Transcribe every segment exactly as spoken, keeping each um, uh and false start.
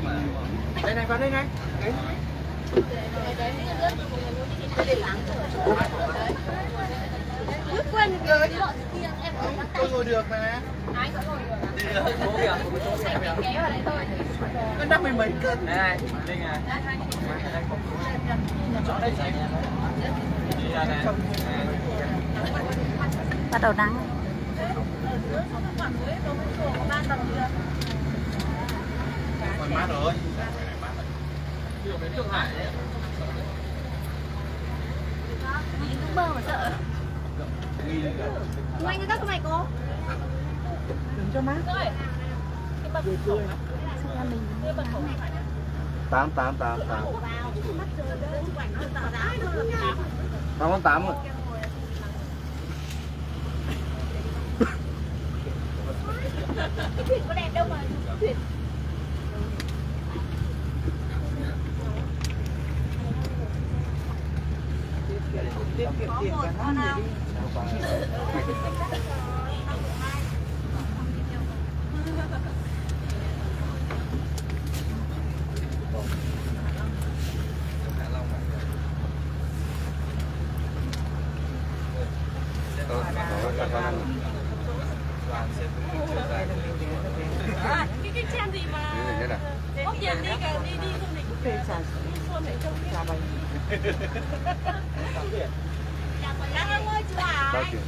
Đây này, vào đây này. Quên rồi em tôi ngồi được mà. ai có ngồi được Được, bố kìa, bố kìa. kéo vào đây thôi. Có năm mươi mấy cân. Đây này, Linh này. Bắt đầu nắng. Còn mát rồi. Cũng bơ mà sợ. Anh cái các này cô. Đừng cho mát. Tám, tám, tám, tám. Tám con tám rồi. Cái thuyền có đẹp đâu mà thuyền. Tiết kiệm tiền cả năm để đi. À, cái cái chen gì mà có tiền đi cả đi đi du lịch Thuê xà xuân để trông xà bánh. Đang ăn ơi chú à. Bao tiền?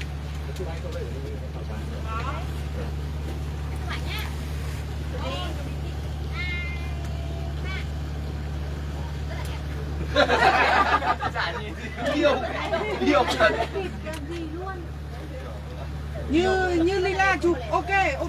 Yêu, yêu thật. Như như Lila chụp ok ok.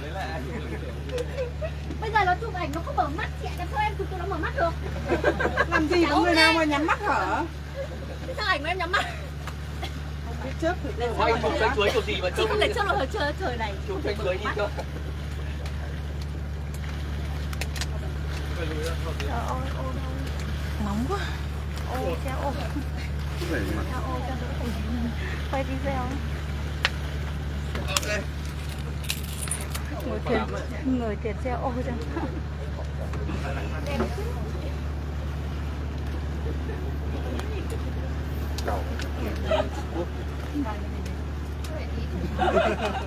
Bây giờ nó chụp ảnh nó không mở mắt chị ạ, làm sao em chụp cho nó mở mắt được? Làm gì có người nào mà nhắm mắt hở? Sao ảnh của em nhắm mắt? Biết chớp thì đều Quay chụp tranh cưới kiểu gì mà Chị trông không thể cho nó trời trời này. chụp tranh cưới đi cơ. Trời ơi, ô đâu. Nóng quá. Ô treo ô. Treo ô cho đỡ phải quay video. Ok. Ngồi tiền người tiền treo ô cho. Cầu.